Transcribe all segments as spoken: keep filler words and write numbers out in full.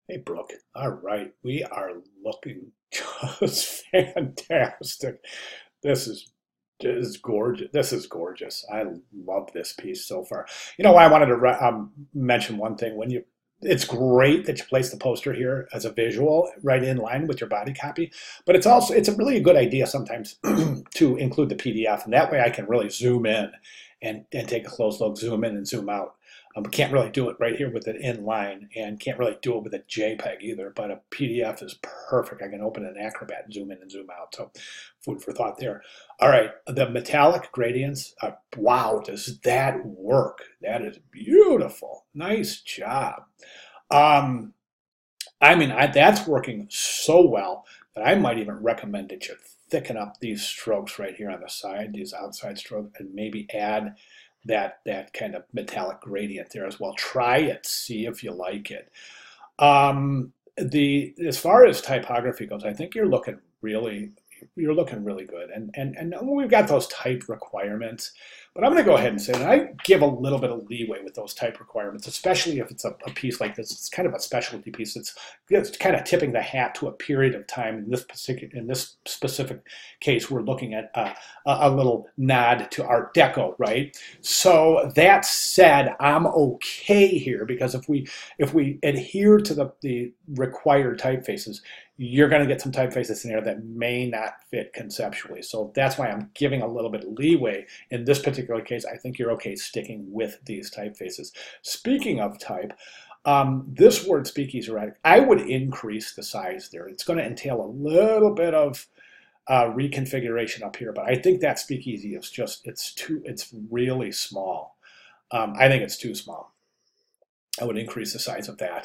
Hey, Brooke. All right, we are looking just fantastic. This is this is gorgeous. This is gorgeous. I love this piece so far. You know why I wanted to re- um, mention one thing when you. It's great that you place the poster here as a visual right in line with your body copy, but it's also it's a really a good idea sometimes to include the P D F, and that way I can really zoom in and and take a close look, zoom in and zoom out. Um, can't really do it right here with it in line, and can't really do it with a JPEG either, but a P D F is perfect. I can open an Acrobat and zoom in and zoom out, so food for thought there. All right, the metallic gradients, uh, wow, does that work? That is beautiful. Nice job. Um, I mean, I, that's working so well that I might even recommend that you thicken up these strokes right here on the side, these outside strokes, and maybe add that that kind of metallic gradient there as well. Try it, see if you like it. Um, the as far as typography goes, I think you're looking really you're looking really good, and and and we've got those type requirements. But I'm going to go ahead and say that I give a little bit of leeway with those type requirements, especially if it's a, a piece like this. It's kind of a specialty piece. It's, it's kind of tipping the hat to a period of time. In this particular, in this specific case, we're looking at a, a little nod to Art Deco, right? So that said, I'm okay here because if we if we adhere to the, the required typefaces, you're going to get some typefaces in there that may not fit conceptually. So that's why I'm giving a little bit of leeway. In this particular case, I think you're okay sticking with these typefaces. Speaking of type, um, this word speakeasy erratic, I would increase the size there. It's going to entail a little bit of uh, reconfiguration up here, but I think that speakeasy is just, it's too, it's really small. Um, I think it's too small. I would increase the size of that.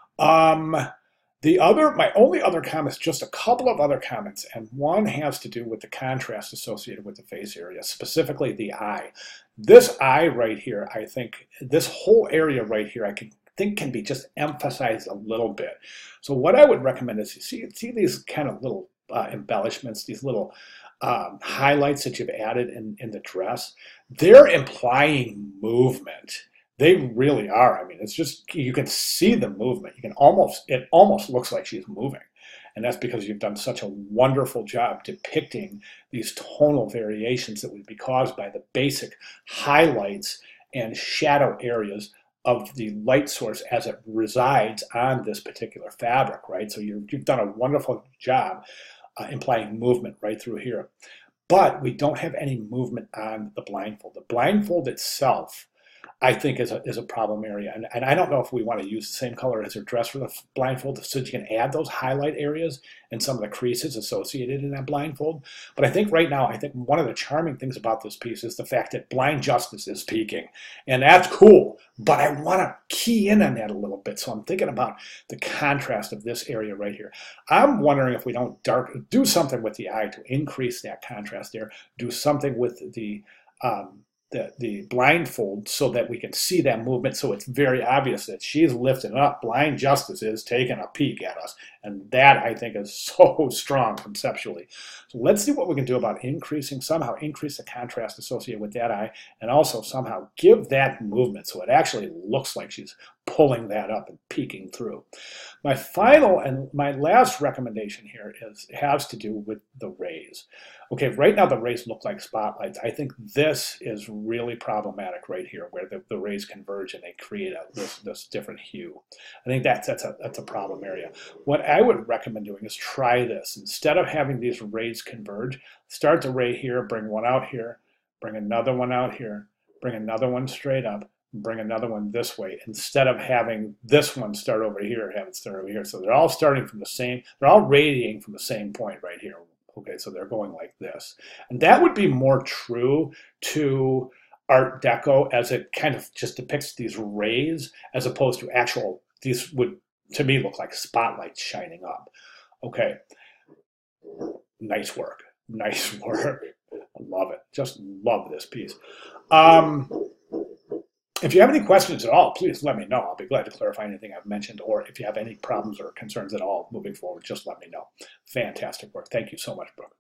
Um, The other, my only other comments, just a couple of other comments, and one has to do with the contrast associated with the face area, specifically the eye. This eye right here, I think, this whole area right here, I can think can be just emphasized a little bit. So what I would recommend is you see, see these kind of little uh, embellishments, these little um, highlights that you've added in, in the dress. They're implying movement. They really are. I mean, it's just, you can see the movement. You can almost, it almost looks like she's moving. And that's because you've done such a wonderful job depicting these tonal variations that would be caused by the basic highlights and shadow areas of the light source as it resides on this particular fabric, right? So you're, you've done a wonderful job uh, implying movement right through here. But we don't have any movement on the blindfold. The blindfold itself, I think, is a, is a problem area. And, and I don't know if we want to use the same color as her dress for the blindfold so that you can add those highlight areas and some of the creases associated in that blindfold. But I think right now, I think one of the charming things about this piece is the fact that Blind Justice is peaking. And that's cool, but I want to key in on that a little bit. So I'm thinking about the contrast of this area right here. I'm wondering if we don't dark, do something with the eye to increase that contrast there, do something with the um, The, the blindfold so that we can see that movement, so it's very obvious that she's lifting up. Blind Justice is taking a peek at us, and that I think is so strong conceptually. So let's see what we can do about increasing, somehow increase the contrast associated with that eye, and also somehow give that movement so it actually looks like she's pulling that up and peeking through. My final and my last recommendation here is has to do with the rays. Okay, right now the rays look like spotlights. I think this is really problematic right here, where the, the rays converge and they create a, this, this different hue. I think that's, that's, a, that's a problem area. What I would recommend doing is try this. Instead of having these rays converge, start the ray here, bring one out here, bring another one out here, bring another one straight up, bring another one this way, instead of having this one start over here, have it start over here. So they're all starting from the same, they're all radiating from the same point right here. Okay, so they're going like this. And that would be more true to Art Deco, as it kind of just depicts these rays as opposed to actual, these would, to me, look like spotlights shining up. Okay, nice work, nice work. I love it, just love this piece. Um, If you have any questions at all, please let me know. I'll be glad to clarify anything I've mentioned, or if you have any problems or concerns at all moving forward, just let me know. Fantastic work. Thank you so much, Brooke.